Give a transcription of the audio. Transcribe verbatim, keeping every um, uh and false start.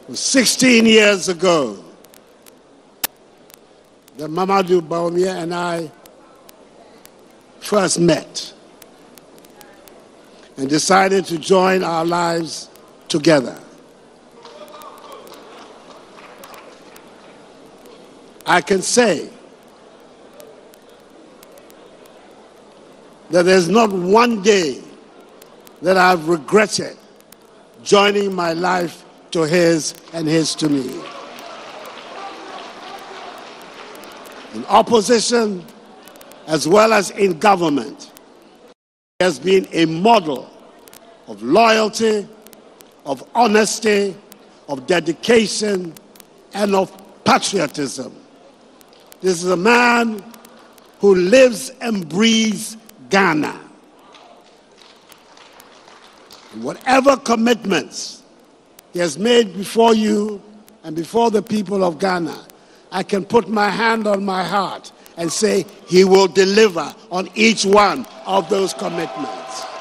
sixteen years ago that Mamadou Bawumia and I first met and decided to join our lives together. I can say that there's not one day that I've regretted joining my life to his and his to me. In opposition as well as in government, he has been a model of loyalty, of honesty, of dedication, and of patriotism. This is a man who lives and breathes Ghana. And whatever commitments he has made before you and before the people of Ghana, I can put my hand on my heart and say he will deliver on each one of those commitments.